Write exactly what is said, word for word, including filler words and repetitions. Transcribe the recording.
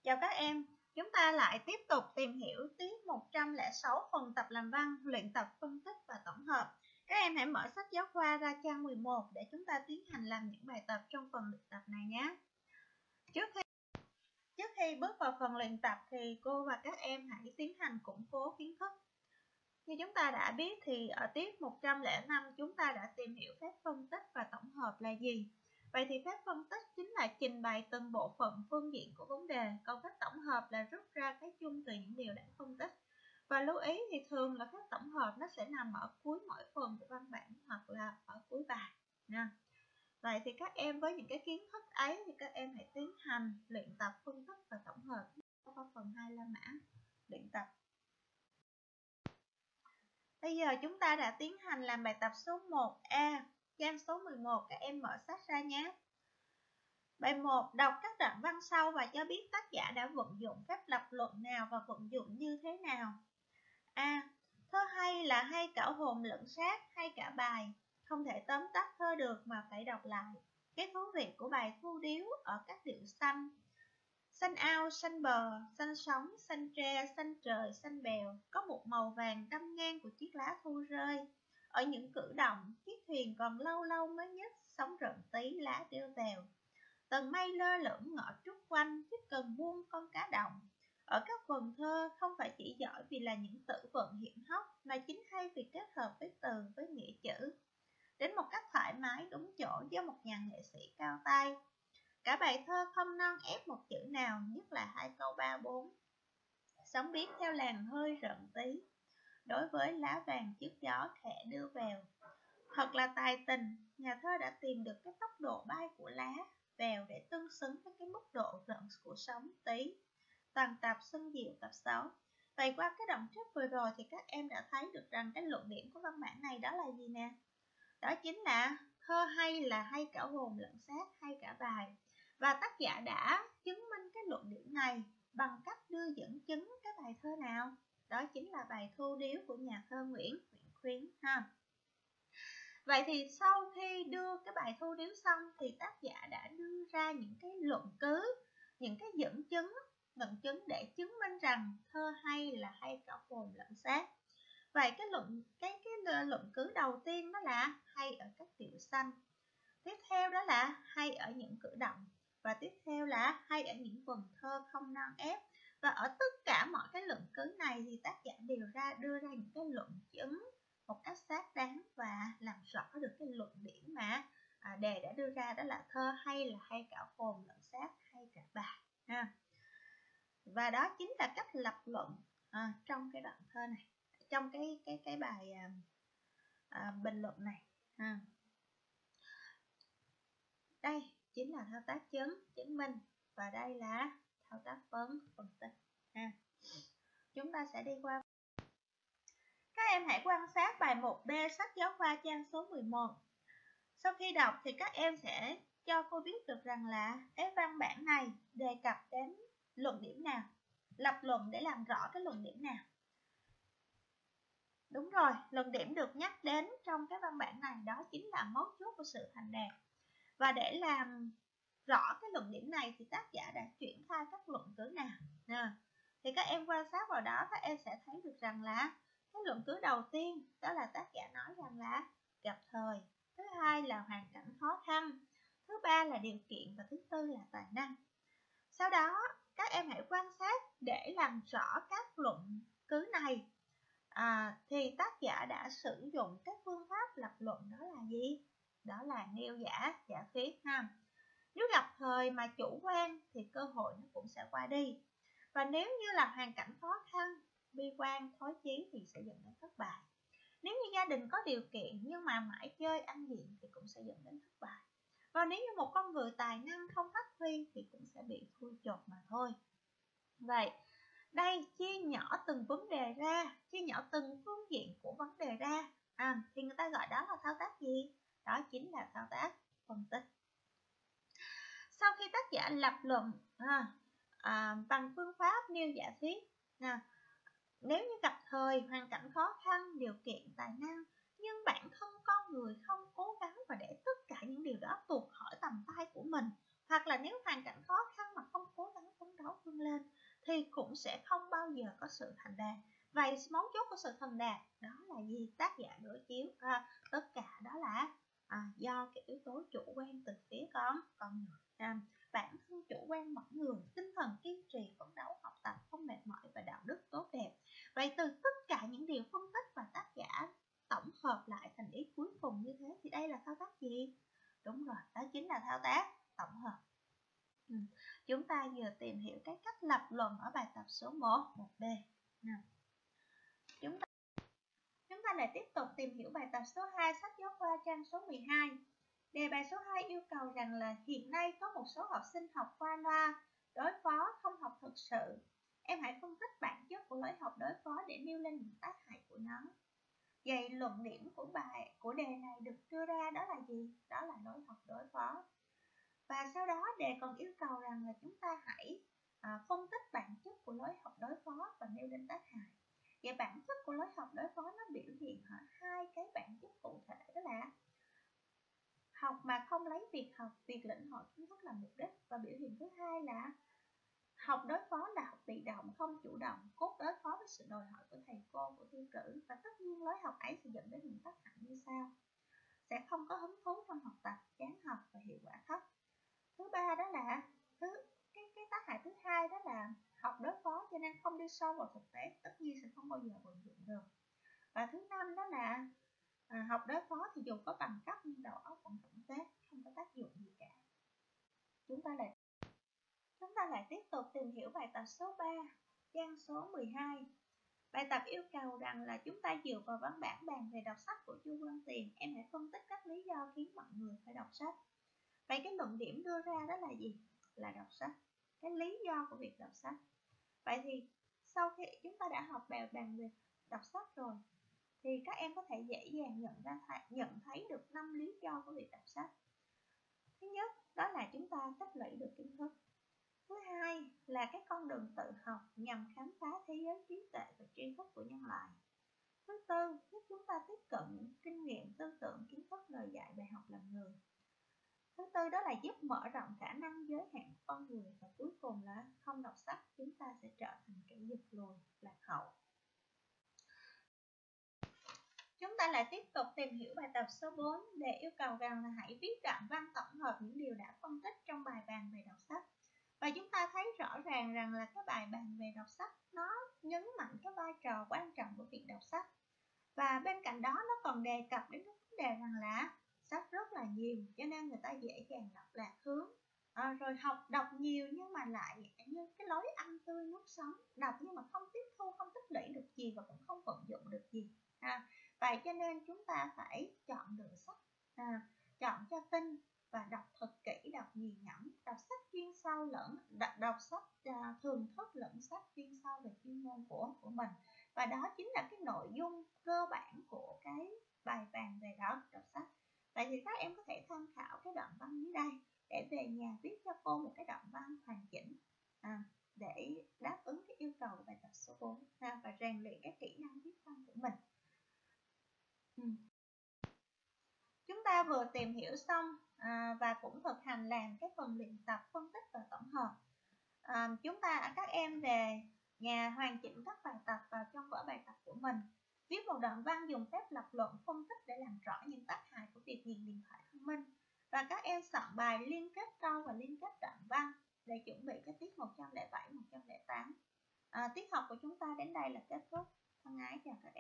Chào các em, chúng ta lại tiếp tục tìm hiểu tiết một trăm lẻ sáu phần tập làm văn, luyện tập phân tích và tổng hợp. Các em hãy mở sách giáo khoa ra trang mười một để chúng ta tiến hành làm những bài tập trong phần luyện tập này nhé. Trước khi, trước khi bước vào phần luyện tập thì cô và các em hãy tiến hành củng cố kiến thức. Như chúng ta đã biết thì ở tiết một trăm lẻ năm chúng ta đã tìm hiểu phép phân tích và tổng hợp là gì. Vậy thì phép phân tích chính là trình bày từng bộ phận phương diện của vấn đề, còn phép tổng hợp là rút ra cái chung từ những điều đã phân tích. Và lưu ý thì thường là phép tổng hợp nó sẽ nằm ở cuối mỗi phần của văn bản hoặc là ở cuối bài nha. Vậy thì các em với những cái kiến thức ấy thì các em hãy tiến hành luyện tập phân tích và tổng hợp qua phần hai La Mã luyện tập. Bây giờ chúng ta đã tiến hành làm bài tập số một A, trang số mười một, các em mở sách ra nhé. Bài một, đọc các đoạn văn sau và cho biết tác giả đã vận dụng phép lập luận nào và vận dụng như thế nào. A. Thơ hay là hay cả hồn lẫn xác hay cả bài. Không thể tóm tắt thơ được mà phải đọc lại. Cái thú vị của bài Thu Điếu ở các điệu xanh. Xanh ao, xanh bờ, xanh sóng, xanh tre, xanh trời, xanh bèo. Có một màu vàng đâm ngang của chiếc lá thu rơi. Ở những cử động, chiếc thuyền còn lâu lâu mới nhích, sóng rợn tí lá đưa vào. Tầng mây lơ lửng ngõ trúc quanh, chiếc cần buông con cá đồng. Ở các vần thơ không phải chỉ giỏi vì là những tử vận hiển hóc, mà chính hay vì kết hợp với từ với nghĩa chữ. Đến một cách thoải mái đúng chỗ do một nhà nghệ sĩ cao tay. Cả bài thơ không non ép một chữ nào, nhất là hai câu ba bốn. Sóng biết theo làn hơi rợn tí, đối với lá vàng trước gió khẽ đưa vào. Thật là tài tình, nhà thơ đã tìm được cái tốc độ bay của lá vào để tương xứng với cái mức độ rợn của sóng tí. Toàn tập Xuân Diệu tập sáu. Vậy qua cái đoạn trước vừa rồi thì các em đã thấy được rằng cái luận điểm của văn bản này đó là gì nè? Đó chính là thơ hay là hay cả hồn lẫn xác hay cả bài. Và tác giả đã chứng minh cái luận điểm này bằng cách đưa dẫn chứng cái bài thơ nào? Đó chính là bài Thu Điếu của nhà thơ Nguyễn Nguyễn Khuyến ha. Vậy thì sau khi đưa cái bài Thu Điếu xong thì tác giả đã đưa ra những cái luận cứ, những cái dẫn chứng, dẫn chứng để chứng minh rằng thơ hay là hay cả hồn lẫn xác. Vậy cái luận cái cái luận cứ đầu tiên đó là hay ở các điệu xanh. Tiếp theo đó là hay ở những cử động. Và tiếp theo là hay ở những vần thơ không non ép. Và ở tất cả mọi cái luận cứ này thì tác giả đều ra đưa ra những cái luận chứng một cách xác đáng và làm rõ được cái luận điểm mà à, đề đã đưa ra, đó là thơ hay là hay cả hồn lẫn xác hay cả bài ha. Và đó chính là cách lập luận à, trong cái đoạn thơ này, trong cái cái cái bài à, à, bình luận này ha. Đây chính là thao tác chứng chứng minh và đây là thao tác vấn phân tích ha. Chúng ta sẽ đi qua. Các em hãy quan sát bài một B sách giáo khoa trang số mười một. Sau khi đọc thì các em sẽ cho cô biết được rằng là cái văn bản này đề cập đến luận điểm nào, lập luận để làm rõ cái luận điểm nào. Đúng rồi, luận điểm được nhắc đến trong cái văn bản này đó chính là mấu chốt của sự thành đạt. Và để làm rõ cái luận điểm này thì tác giả đã triển khai các luận cứ nào. À, thì các em quan sát vào đó các em sẽ thấy được rằng là cái luận cứ đầu tiên đó là tác giả nói rằng là gặp thời. Thứ hai là hoàn cảnh khó khăn. Thứ ba là điều kiện và thứ tư là tài năng. Sau đó các em hãy quan sát để làm rõ các luận cứ này. À, thì tác giả đã sử dụng cái phương pháp lập luận đó là gì? Đó là nêu giả, giả thuyết ha. Nếu gặp thời mà chủ quan thì cơ hội nó cũng sẽ qua đi. Và nếu như là hoàn cảnh khó khăn, bi quan, thói chí thì sẽ dẫn đến thất bại. Nếu như gia đình có điều kiện nhưng mà mãi chơi ăn diện thì cũng sẽ dẫn đến thất bại. Và nếu như một con người tài năng không phát huy thì cũng sẽ bị thui chột mà thôi. Vậy, đây chia nhỏ từng vấn đề ra, chia nhỏ từng phương diện của vấn đề ra. À, thì người ta gọi đó là thao tác gì? Đó chính là thao tác phân tích. Sau khi tác giả lập luận à, à, bằng phương pháp nêu giả thuyết, à, nếu như gặp thời, hoàn cảnh khó khăn, điều kiện, tài năng, nhưng bản thân con người không cố gắng và để tất cả những điều đó tuột khỏi tầm tay của mình, hoặc là nếu hoàn cảnh khó khăn mà không cố gắng phấn đấu vươn nhân lên thì cũng sẽ không bao giờ có sự thành đạt. Vậy mấu chốt của sự thành đạt đó là gì? Tác giả đối chiếu. À, tất cả đó là à, do cái yếu tố chủ quan từ phía con con người. À, bản thân chủ quan mỗi người, tinh thần kiên trì, phấn đấu, học tập, không mệt mỏi và đạo đức tốt đẹp. Vậy từ tất cả những điều phân tích và tác giả tổng hợp lại thành ý cuối cùng như thế thì đây là thao tác gì? Đúng rồi, đó chính là thao tác tổng hợp. Ừ. Chúng ta vừa tìm hiểu cái cách lập luận ở bài tập số một, một B. Nào. Chúng ta Chúng ta lại tiếp tục tìm hiểu bài tập số hai sách giáo khoa trang số mười hai. Đề bài số hai yêu cầu rằng là hiện nay có một số học sinh học qua loa, đối phó, không học thực sự. Em hãy phân tích bản chất của lối học đối phó để nêu lên những tác hại của nó. Vậy luận điểm của bài của đề này được đưa ra đó là gì? Đó là lối học đối phó. Và sau đó đề còn yêu cầu rằng là chúng ta hãy à, phân tích bản chất của lối học đối phó và nêu lên tác hại. Vậy bản chất của lối học đối phó nó biểu hiện ở hai cái bản chất cụ thể, đó là học mà không lấy việc học, việc lĩnh hội kiến thức làm mục đích, và biểu hiện thứ hai là học đối phó là học bị động, không chủ động, cốt đối phó với sự đòi hỏi của thầy cô, của thi cử. Và tất nhiên lối học ấy sẽ dẫn đến những tác hại như sau: sẽ không có hứng thú trong học tập, chán học và hiệu quả thấp. Thứ ba đó là thứ cái cái tác hại thứ hai đó là học đối phó cho nên không đi sâu vào thực tế, tất nhiên sẽ không bao giờ vận dụng được. Và thứ năm đó là à, học đối phó thì dù có bằng cấp nhưng đầu óc vẫn tổng kết, không có tác dụng gì cả. Chúng ta lại chúng ta lại tiếp tục tìm hiểu bài tập số ba, trang số mười hai. Bài tập yêu cầu rằng là chúng ta dựa vào văn bản bàn về đọc sách của Chu Văn Tiền, em hãy phân tích các lý do khiến mọi người phải đọc sách. Vậy cái luận điểm đưa ra đó là gì? Là đọc sách. Cái lý do của việc đọc sách. Vậy thì sau khi chúng ta đã học bài bàn về đọc sách rồi thì các em có thể dễ dàng nhận ra nhận thấy được năm lý do của việc đọc sách. Thứ nhất, đó là chúng ta tích lũy được kiến thức. Thứ hai là cái con đường tự học nhằm khám phá thế giới trí tuệ và tri thức của nhân loại. Thứ tư, giúp chúng ta tiếp cận những kinh nghiệm, tư tưởng, kiến thức, lời dạy, bài học làm người. Thứ tư đó là giúp mở rộng khả năng giới hạn của con người. Và cuối cùng là không đọc sách chúng ta sẽ trở thành kẻ giật lùi, lạc hậu. Chúng ta lại tiếp tục tìm hiểu bài tập số bốn để yêu cầu rằng là hãy viết đoạn văn tổng hợp những điều đã phân tích trong bài bàn về đọc sách. Và chúng ta thấy rõ ràng rằng là cái bài bàn về đọc sách nó nhấn mạnh cái vai trò quan trọng của việc đọc sách. Và bên cạnh đó nó còn đề cập đến cái vấn đề rằng là sách rất là nhiều cho nên người ta dễ dàng đọc lạc hướng. À, rồi học đọc nhiều nhưng mà lại như cái lối ăn tươi nuốt sống, đọc nhưng mà không tiếp thu, không tích lũy được gì và cũng không vận dụng được gì. À, vậy cho nên chúng ta phải chọn lựa sách, à, chọn cho tinh và đọc thật kỹ, đọc nghiền ngẫm, đọc sách chuyên sâu lẫn đọc, đọc sách à, thường thức lẫn sách chuyên sâu về chuyên môn của của mình. Và đó chính là cái nội dung cơ bản của cái bài bàn về đó đọc sách. Vậy thì các em có thể tham khảo cái đoạn văn dưới đây để về nhà viết cho cô một cái đoạn văn hoàn chỉnh à, để đáp ứng cái yêu cầu của bài tập số bốn à, và rèn luyện cái kỹ năng viết văn của mình. Ừ. Chúng ta vừa tìm hiểu xong à, và cũng thực hành làm cái phần luyện tập phân tích và tổng hợp. À, chúng ta các em về nhà hoàn chỉnh các bài tập vào trong vở bài tập của mình. Viết một đoạn văn dùng phép lập luận phân tích để làm rõ những tác hại của việc nhìn điện thoại thông minh. Và các em soạn bài liên kết câu và liên kết đoạn văn để chuẩn bị cái tiết một trăm lẻ bảy, một trăm lẻ tám. À, tiết học của chúng ta đến đây là kết thúc. Thân ái chào các em.